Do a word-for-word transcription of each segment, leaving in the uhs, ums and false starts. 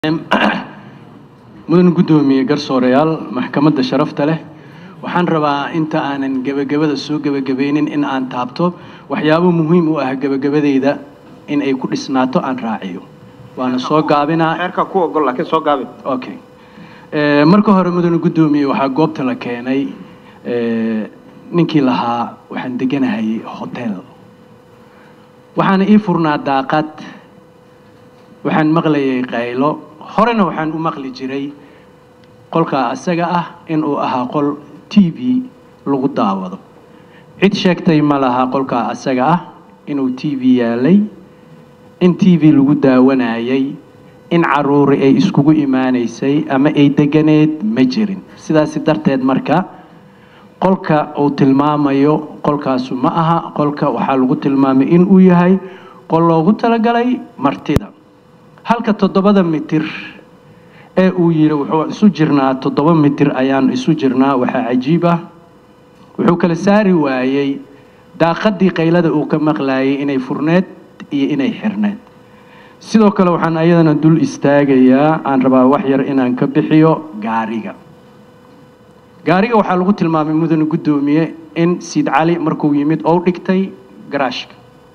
mudan gudoomiye garsoorayaal maxkamadda sharafta leh waxaan rabaa inta aanan gabagabada soo gabagabeynin in aan taabto waxyaabo muhiim u ah gabagabadeyda in ay ku dhisnaato aan raaciyo waana soo gaabinaa xeerka ku ogol laakiin soo gaabin okay ee marka hore mudan gudoomiye waxa goobta la keenay ee ninkii lahaa waxaan deganahay hotel waxaan ii furnaa daaqad waxaan maqlayay qaylo horena waxaan u maqli jiray qolka asaga ah in uu ahaa qol T V lagu daawado cid sheegtay ma laha qolka asaga ah inuu T V yaalay in T V lagu daawanayay in caruur ay iskugu iimaaneysay ama ay deganeed ma jirin sidaas darteed marka qolka uu tilmaamayo qolkaas ma aha qolka waxa lagu tilmaamay in uu yahay qol loogu talagalay martida halka toddobada mitir ee uu yiri wuxuu isu jirnaa toddoba mitir ayaan isu jirnaa waxa cajiib ah wuxuu kala saari waayay daaqadii qaylada uu ka maqlaayay inay furneed iyo inay xirneed sidoo kale waxaan ayadana dul istaagayaa aan rabaa wax yar inaan ka bixiyo gaariga gaariga waxa lagu tilmaamay mudan gudoomiye in Siid Cali markuu yimid oo dhigtay garaashka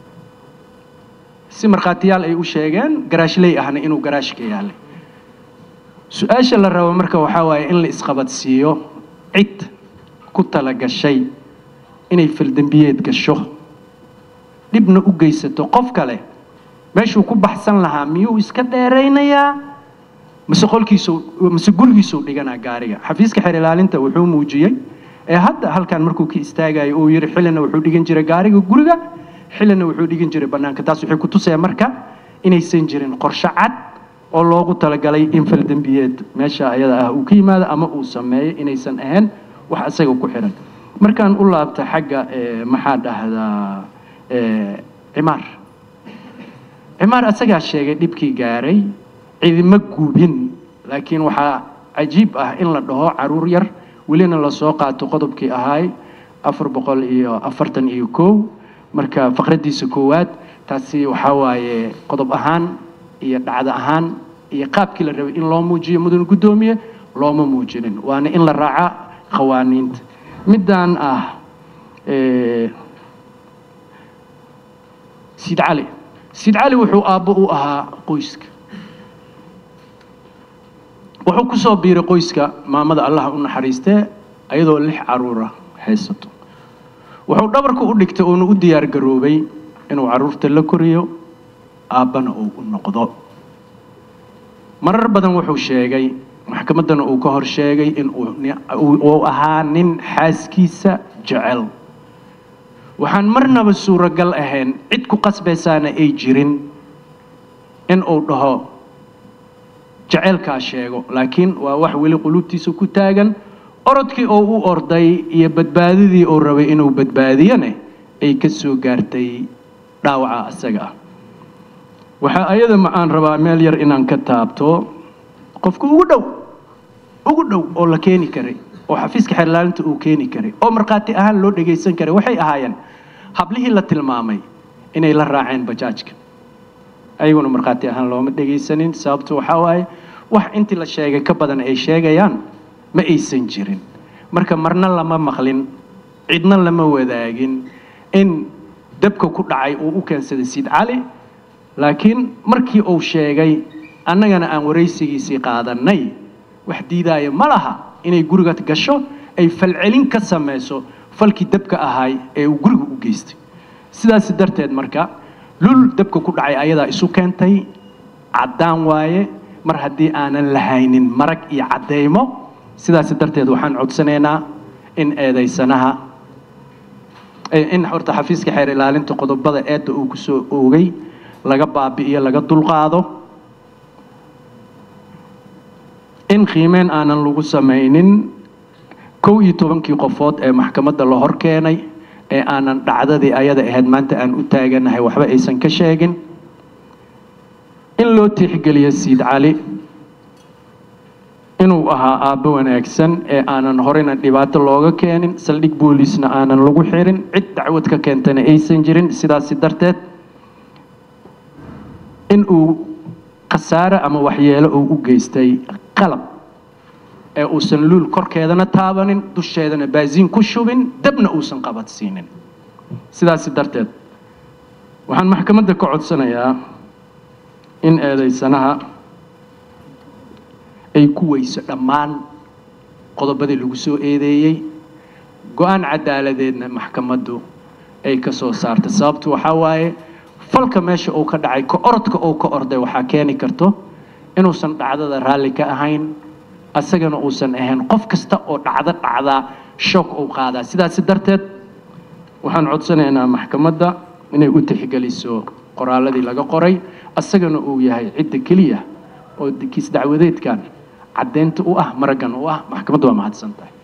si marqaatiyaal ay u sheegeen garaashley ahna inuu garaashka yaalay su'aasha la rabo marka waxa waaye in la isqabadsiiyo cid ku tala gashay inay faldambiyeed gasho dibna u geysato qof kale meeshuu ku baxsan lahaa miyuu iska dheereynayaa mise qolkiisu mise gurigiisu dhiganaa gaariga xafiiska xeer ilaalinta wuxuu muujiyay ee hadda halkan markuu ka istaagay oo yiri xilina wuxuu dhigan jiray gaariga guriga xilina wuxuu dhigan jiray banaanka taas waxay ku tusay marka inaysan jirin qorshe cad oo loogu talagalay in faldambiyeed meesha ayada ah uu ka yimaado ama uu sameeyo inaysan ahayn wax asaga ku xiran markaan u laabta xagga ee maxaa dhahdaa ee cimaar cimaar asaga sheegay dibkii gaaray ciidama guubin laakiin waxa cajiib ah in la dhaho caruur yar welina la soo qaato qodobkii ahaay afar boqol iyo afartan iyo kow marka faqradiisa koowaad taasi waxa waaye qodob ahaan iyo dhacdo ahaan iyo qaabkii la rabay in loo muujiyo mudan gudoomiye looma muujinin waana in la raaca qawaaniinta midaan ah ee Siid Cali Siid Cali wuxuu aabbo u ahaa qoyska wuxuu ku soo biiray qoyska maamada Allah u naxariistay ayadoo lix caruur ah haysato wuxuu dhabarka u dhigtay oo uu diyaar garoobay inuu caruurta la koriyo aabana uu u noqdo marar badan wuxuu sheegay maxkamadana uu ka hor sheegay in uu ahaa nin xaaskiisa jecel waxaan marnaba suuragal ahayn cid ku qasbaysaana ay jirin in uu dhaho jaceelka sheego laakiin waa wax weli qulubtiisa ku taagan orodkii oo u orday iyo badbaadidii oo rabay inuu badbaadiyane ay ka soo gaartay dhaawaca asaga ah waxa ayada ma aan rabaa meel yar inaan ka taabto qofku ugu dhow ugu dhow oo la keeni karay oo xafiiska xeer ilaalinta uu keeni karay oo marqaati ahaan loo dhageysan karay waxay ahaayeen hablihii la tilmaamay inay la raaceen bajaajka ayaguna marqaati ahaan looma dhageysanin sababtu waxa waaye wax intii la sheegay ka badan ay sheegayaan ma aysan jirin marka marna lama maqlin cidna lama wadaagin in dabka ku dhacay uu u keensaday Siid Cali laakiin markii uu sheegay annagana aan wareysigiisii qaadanay wax diidaya ma laha inay guriga gasho ay falcelin ka sameeyso falkii dabka ahaay ee uu guriga u geystay sidaas darteed marka lul dabka ku dhacay ayada isu keentay cadaan waaye mar haddii aanan lahaynin marag iyo cadeymo sidaas darteed waxaan codsanaynaa in eedeysanaha in horta xafiiska xeer ilaalinta qodobada eedda uu ku soo oogay laga baabi'iyo laga dulqaado in qiimeen aanan lagu samaynin kow iyo tobankii qofood ee maxkamadda la hor keenay ee aanan dhacdadii ayada ahayd maanta aan u taaganahay waxba aysan ka sheegin in loo tixgeliyo Siid Cali inuu ahaa aabbo wanaagsan ee aanan horena dhibaato looga keenin saldhig booliisna aanan lagu xirin cid dacwad ka keentana aysan jirin sidaas darteed in uu khasaare ama waxyeelo uu u geystay qalab ee uusan luul korkeedana taabanin dusheedana baasiin ku shubin dabna uusan qabadsiinin sidaas darteed waxaan maxkamadda ka codsanayaa in eedaysanaha ay ku weyso dhammaan qodobadii lagu soo eedeeyay go'aan cadaaladeedna maxkamaddu ay ka soo saartay sababtu waxa waaye falka meesha uu ka dhacay ka orodka uu ka orday waxaa keeni karto inuusan dhacdada raalli ka ahayn asagana uusan ahayn qof kasta oo dhacdo dhacdaa shock uu qaadaa sidaas darteed waxaan codsanaynaa maxkamadda inay u tixgeliso qoraaladii laga qoray asagana uu yahay cidda keliya oo kiis dacwadeedkan caddeynta u ah maragan u ah maxkamaddu waa mahadsantahay